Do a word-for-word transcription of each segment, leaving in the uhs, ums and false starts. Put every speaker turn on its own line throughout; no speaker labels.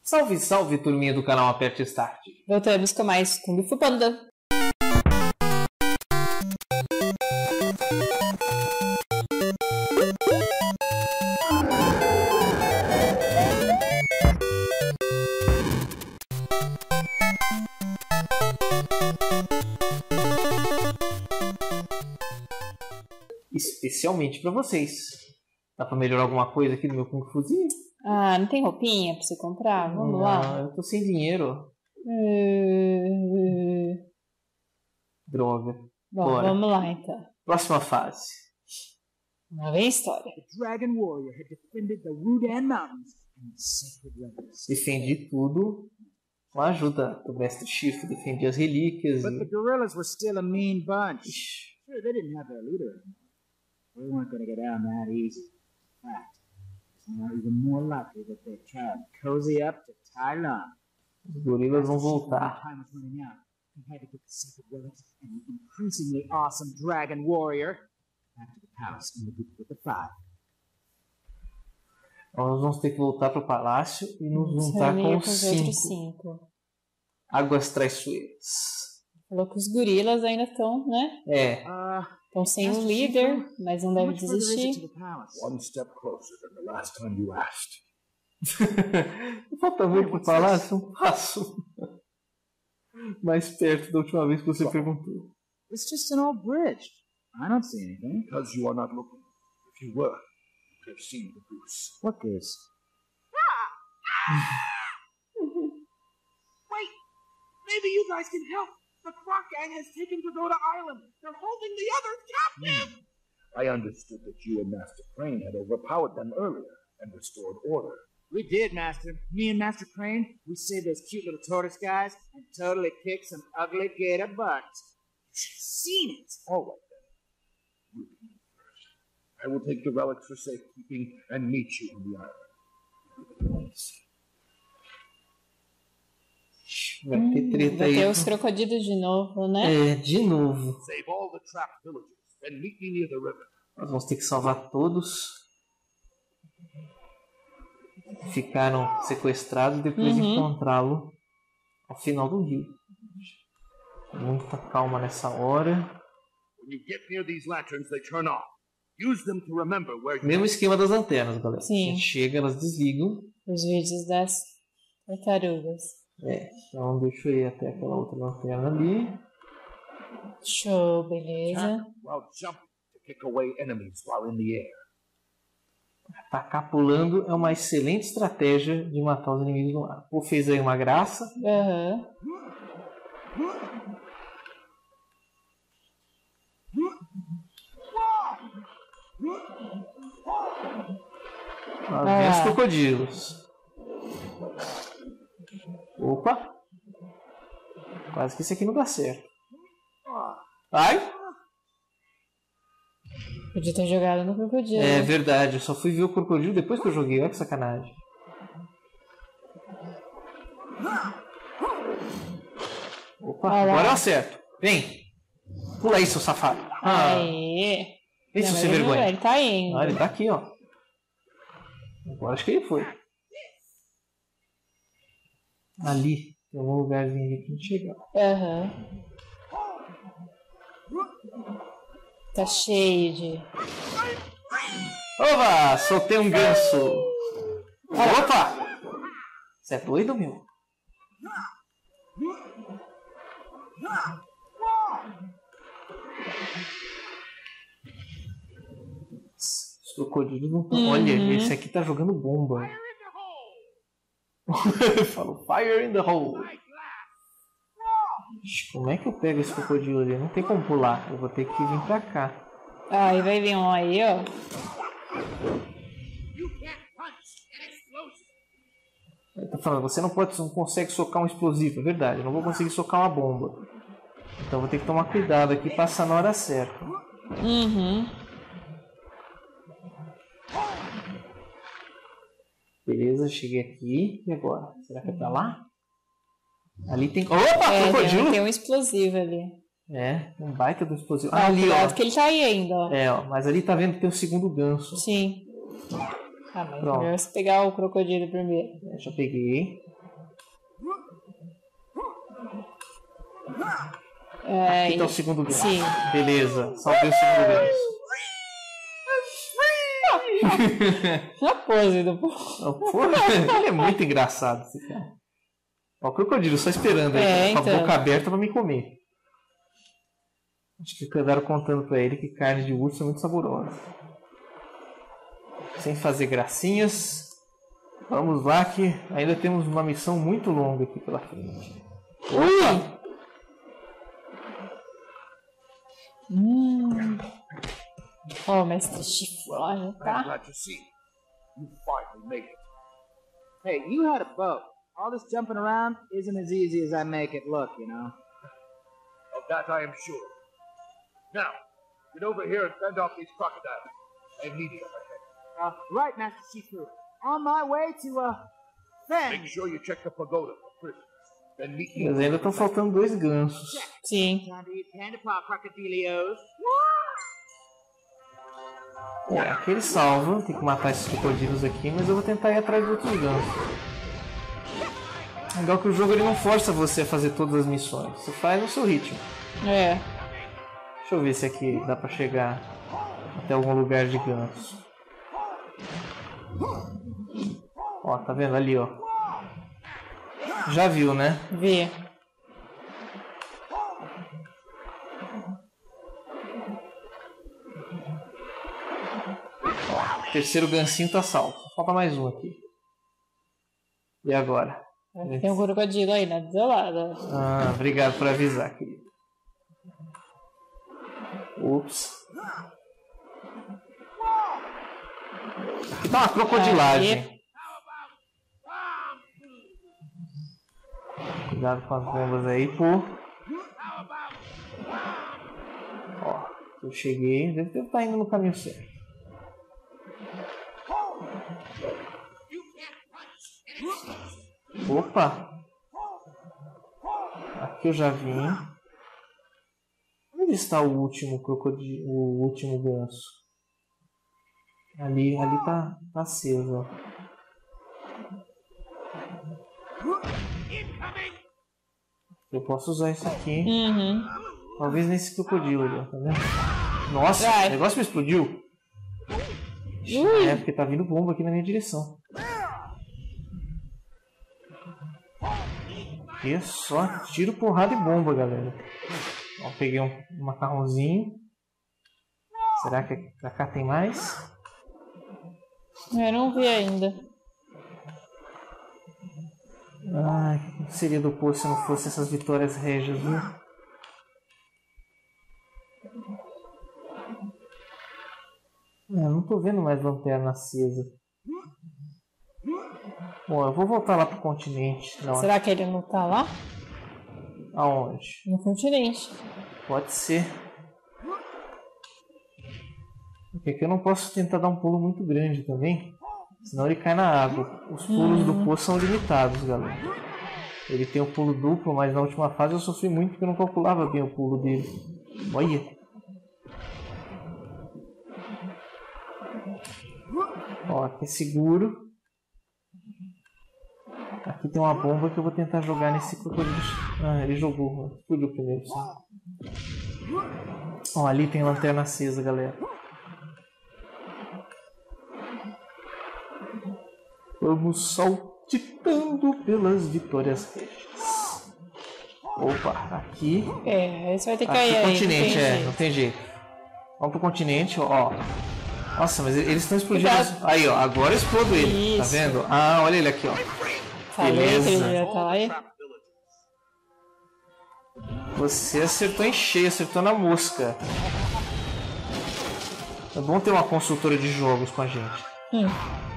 Salve, salve, turminha do canal Aperte Start.
Voltamos com mais Kung Fu Panda.
Especialmente pra vocês. Dá pra melhorar alguma coisa aqui no meu Kung Fuzinho?
Ah, não tem roupinha pra você comprar? Vamos
não,
lá.
Eu tô sem dinheiro.
Uh...
Droga.
Bom,
Bora.
vamos lá então.
Próxima fase.
Lá vem a história.
The Dragon Warrior had defended the Rudan Mountains and the sacred relics.
Defendi tudo com a ajuda do Mestre Shifu. Defendi as relíquias.
But
E...
the guerrillas were still a mean bunch.
Ixi.
Sure, they didn't have their leader. We weren't going to get down that easy. In fact, it's now even more likely that they try and cozy up to Tai Lung.
Os gorilas vão voltar.
Time was running out. We had to get the sacred relics and the increasingly awesome Dragon Warrior back to the palace in the group with the five.
Nós vamos ter que voltar pro palácio e nos juntar com os cinco.
cinco.
Águas traiçoeiras.
Falou que os gorilas ainda estão, né?
É.
Estão sem um líder, mas não deve desistir.
One step closer than the last time you asked.
Falta muito pro palácio, um passo mais perto da última vez que você perguntou.
It's just an old bridge. I don't see anything.
Because you are not looking. If you were, you could have seen the goose.
What goose?
Wait! Maybe you guys can help. The Croc Gang has taken Pagoda Island. They're holding the others captive.
Hmm. I understood that you and Master Crane had overpowered them earlier and restored order.
We did, Master. Me and Master Crane, we saved those cute little tortoise guys and totally kicked some ugly gator butts. You should have seen it.
All right, then. You be first. I will take the relics for safekeeping and meet you on the island.
Vai ter treta
Vai
aí.
ter os crocodilos de novo, né?
É, de novo.
Save all the trapped villagers, then meet me near the river.
Nós vamos ter que salvar todos. Ficaram sequestrados e depois
Uhum.
encontrá-lo ao final do rio. Muita calma nessa hora.
When you get near these lanterns, they turn off. Use them to remember where you
Mesmo esquema das antenas, galera.
Sim.
A gente chega, elas desligam.
Os vídeos das tartarugas.
É, então deixa eu ir até aquela outra lanterna ali.
Show, beleza.
while jumping to kick away enemies while in the air.
Atacar pulando é uma excelente estratégia de matar os inimigos no ar. Pô, fez aí uma graça.
Aham.
Lá vem os crocodilos. Opa! Quase que isso aqui não dá certo. Ai!
Podia ter jogado no crocodilo.
É verdade, eu só fui ver o crocodilo depois que eu joguei. Olha que sacanagem. Opa,
Olha lá.
agora eu acerto. Vem! Pula aí, seu safado. Ah,
Aê!
isso
Não,
sem
ele não-
vergonha.
Ele tá indo.
Ah, ele tá aqui, ó. Agora acho que ele foi. Ali. Tem algum lugarzinho ali pra gente chegar.
Aham. Tá cheio de...
Opa! Soltei um ganso. Opa! Você é doido, meu? Os crocodilos não estão.
Uhum.
Olha, esse aqui tá jogando bomba. Falou fire in the hole. Ixi, como é que eu pego esse crocodilo ali? Não tem como pular. Eu vou ter que vir pra cá.
Aí vai vir um aí, ó.
Ele tá falando, você não pode, não consegue socar um explosivo. É verdade, eu não vou conseguir socar uma bomba. Então vou ter que tomar cuidado aqui e passar na hora certa.
Uhum.
Beleza, cheguei aqui. E agora? Será que é pra lá? Ali tem... Opa,
É,
crocodilo!
tem, tem um explosivo ali.
É, um baita do explosivo.
Ah,
ali,
cuidado
ó.
que ele tá aí ainda, ó.
É, ó. Mas ali tá vendo que tem o segundo ganso.
Sim. Ah, mas
Pronto.
melhor você pegar o crocodilo primeiro.
É, já peguei.
É,
Aqui tá o segundo ganso.
sim.
Beleza, salvei o segundo ganso.
A pose do povo.
Oh, porra, ele é muito engraçado esse cara. Ó, o crocodilo só esperando aí,
É,
com a
então.
boca aberta pra me comer. Acho que andaram contando pra ele que carne de urso é muito saborosa. Sem fazer gracinhas. Vamos lá que ainda temos uma missão muito longa aqui pela frente.
Ui! Hum. Ó, oh, mestre Shifu lá já
I'm
tá.
glad to see you finally made it.
Hey, you had a boat. All this jumping around isn't as easy as I make it look, you know?
Of that I am sure. Now, get over here and fend off these crocodiles. I need you up ahead.
Uh, right, Master Shifu. On my way to, uh, Fen.
Make sure you check the pagoda for prisoners. Then meet me.
Mas ainda estão faltando dois gansos.
Sim.
Time to eat panda paw crocodilios.
É, aqui ele salva, tem que matar esses crocodilos aqui, mas eu vou tentar ir atrás de outros gansos. Legal que o jogo ele não força você a fazer todas as missões, você faz no seu ritmo.
É.
Deixa eu ver se aqui dá pra chegar até algum lugar de ganso. Ó, tá vendo ali, ó. Já viu, né?
Vê.
O terceiro gancinho tá salvo. Falta mais um aqui. E agora?
Tem um crocodilo aí na desolada.
Ah, obrigado por avisar, querido. Ups. Aqui tá uma crocodilagem. Cuidado com as bombas aí, pô. Ó, eu cheguei. Deve estar indo no caminho certo. Opa! Aqui eu já vim. Onde está o último crocodilo, o último ganso? Ali, ali tá, tá aceso, ó. Eu posso usar isso aqui.
Uhum.
Talvez nesse crocodilo ali, ó, tá vendo? Nossa,
Vai.
o negócio me explodiu.
Ui.
É, porque tá vindo bomba aqui na minha direção. Aqui é só tiro, porrada e bomba, galera. Ó, peguei um, um macarrãozinho. Será que pra cá tem mais?
Eu não vi ainda.
Ai, o que seria do poço se não fosse essas vitórias régias, viu? É, não tô vendo mais lanterna acesa. Bom, eu vou voltar lá pro continente. Não,
Será que ele não tá lá?
aonde?
No continente.
Pode ser. Porque aqui eu não posso tentar dar um pulo muito grande também. Senão ele cai na água. Os pulos
Uhum.
do poço são limitados, galera. Ele tem o pulo duplo, mas na última fase eu sofri muito porque eu não calculava bem o pulo dele. Olha. Ó, aqui é seguro. Aqui tem uma bomba que eu vou tentar jogar nesse crocodilo. Ah, ele jogou. Explodiu primeiro, sim. Ó, ali tem lanterna acesa, galera. Vamos saltitando pelas vitórias régias. Opa, aqui.
É, esse vai ter que
Aqui
cair aí.
continente,
não tem
é,
jeito.
não tem jeito. Vamos pro continente, ó. Nossa, mas eles estão explodindo.
Cuidado.
Aí, ó, agora eu explodo ele. Tá
Isso.
vendo? Ah, olha ele aqui, ó.
Falei que
Beleza.
ele já tá aí.
Você acertou em cheio, acertou na mosca. É bom ter uma consultora de jogos com a gente.
Hum.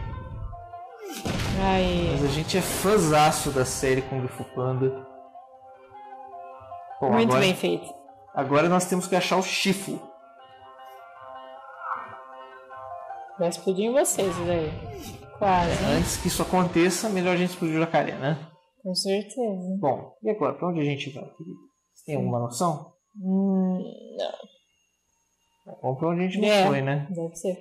Aí.
Mas a gente é fãzaço da série Kung Fu Panda. Bom,
Muito
agora,
bem feito.
agora nós temos que achar o Shifu.
Vai explodir em vocês isso daí. Quase, hein?
Antes que isso aconteça, melhor a gente explodir o jacaré, né?
Com certeza.
Bom, e agora? Pra onde a gente vai, querido? Você tem alguma noção?
Hum, não.
Vamos pra onde a gente não
É,
foi, né?
deve ser.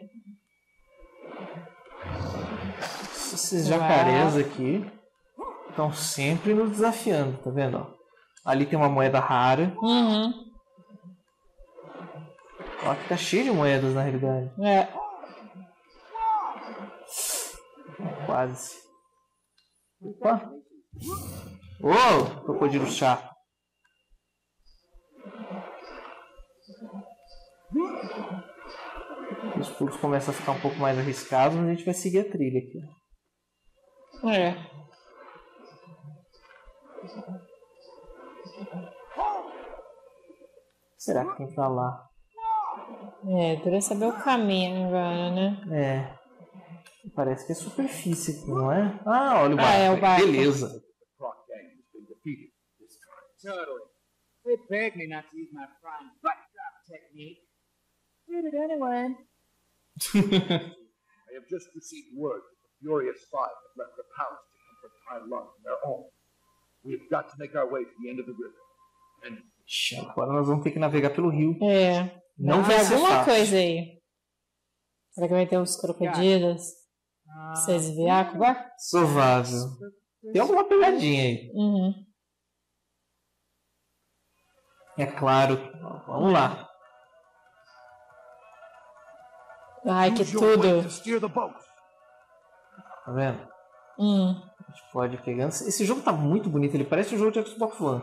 Esses jacarés aqui estão sempre nos desafiando, tá vendo? Ó? Ali tem uma moeda rara.
Uhum.
Ó, aqui tá cheio de moedas na realidade.
É.
Quase. Opa! Ô, crocodilo chato. Os pulos começam a ficar um pouco mais arriscados, mas a gente vai seguir a trilha aqui.
É.
Será que tem pra lá?
É, dura saber o caminho agora, né?
É. Parece que é superfície aqui, não é? Ah, olha o barco.
Ah, é o barco.
Beleza.
The Croc gang has been defeated this time.
Totally. They begged me not to use my flying butt drop technique. Did it anyway.
I have just received word that the Furious Five have left the palace to comfort Tai Lung on their own. We've got to make our way to the end of the river. And
Ixi, agora nós vamos ter que navegar pelo rio.
É.
Não
Tem
vai ser
alguma
fácil.
coisa aí. Será que vai ter uns crocodilos? Pra você desviar com o barco?
Provável. Tem alguma pegadinha aí.
Uhum.
É claro. Vamos lá.
Ai, que
use your weight
tudo.
to steer the boat.
Tá vendo?
Hum.
A gente pode ir pegando. Esse jogo tá muito bonito. Ele parece um jogo de Xbox One.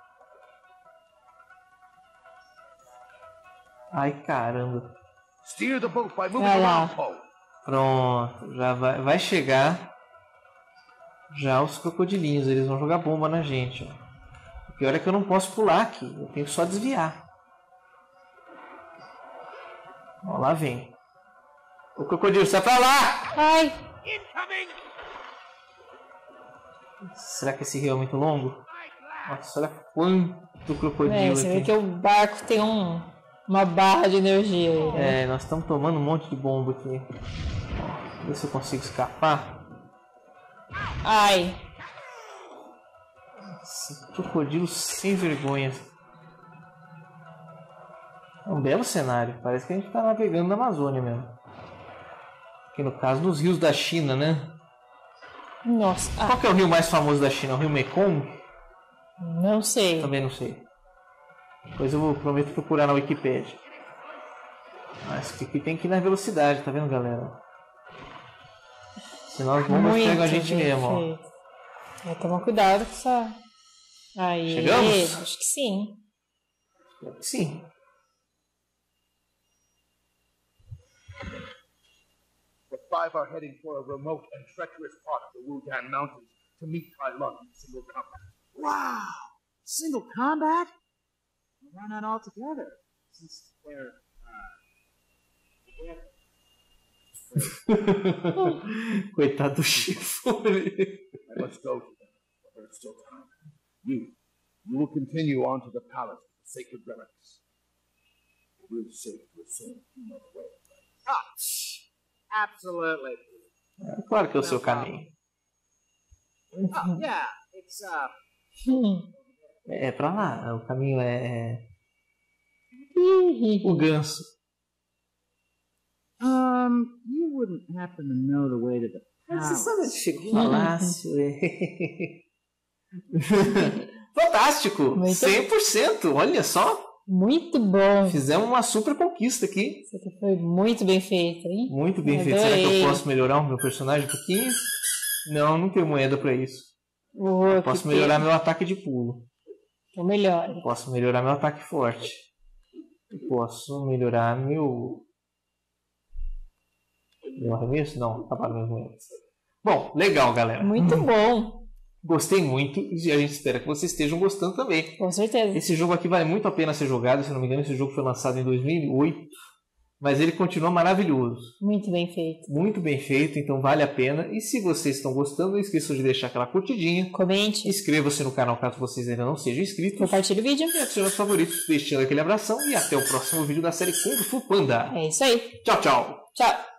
Ai, caramba.
Steer the boat by moving
Vai lá.
around, Poe.
Pronto. Já vai, vai chegar. Já os crocodilinhos. Eles vão jogar bomba na gente. Ó. O pior é que eu não posso pular aqui. Eu tenho que só desviar. Ó, lá vem. O crocodilo, sai pra lá!
Ai.
Incoming!
Será que esse rio é muito longo? Nossa, olha quanto crocodilo
É, você vê
aqui.
que o barco tem um, uma barra de energia aí, né?
É, nós estamos tomando um monte de bomba aqui. Ó, ver se eu consigo escapar.
Ai.
Esse crocodilo sem vergonha. É um belo cenário. Parece que a gente está navegando na Amazônia mesmo. Aqui no caso dos rios da China, né?
Nossa. Ah,
Qual que é o rio mais famoso da China? O rio Mekong?
não sei.
Também não sei. Depois eu vou, prometo procurar na Wikipédia. Mas que aqui tem que ir na velocidade, tá vendo, galera? Senão as bombas
Muito
pegam a gente
bem
mesmo, ó.
feito. É, toma cuidado com essa. Aí.
Chegamos?
Acho que sim.
Sim.
The five are heading for a remote and treacherous part of the Wudan Mountains to meet Tai Lung in single combat.
Wow! Single combat? Why not all together? Since they're, uh, together.
Coitado do chifre.
I must go to them, but there's still time. You, you will continue on to the palace with the sacred relics. We'll save your soul another way.
Absolutely.
É claro que é o seu caminho.
Oh, yeah, it's, uh,
Hum.
É pra lá. O caminho é. é o ganso.
um, you wouldn't happen to know the way to the
Você
palace.
sabe onde fica o palácio? Fantástico!
Muito
cem por cento! Olha só!
Muito bom.
Fizemos uma super conquista aqui.
Isso aqui foi muito bem feito, hein?
Muito bem feito.
Adorei.
Será que eu posso melhorar o meu personagem um pouquinho? Não, não tenho moeda pra isso.
Oh,
Eu
que
posso
pena.
melhorar meu ataque de pulo.
Então melhor.
Eu posso melhorar meu ataque forte. Eu posso melhorar meu. Meu arremesso? Não, acabaram minhas moedas. Bom, legal, galera.
Muito bom.
Gostei muito e a gente espera que vocês estejam gostando também.
Com certeza.
Esse jogo aqui vale muito a pena ser jogado. Se não me engano, esse jogo foi lançado em dois mil e oito. Mas ele continua maravilhoso.
Muito bem feito.
Muito bem feito, então vale a pena. E se vocês estão gostando, não esqueçam de deixar aquela curtidinha.
Comente.
Inscreva-se no canal caso vocês ainda não sejam inscritos.
Compartilhe o vídeo.
E adicione os favoritos, deixando aquele abração. E até o próximo vídeo da série Kung Fu Panda.
É isso aí.
Tchau, tchau.
Tchau.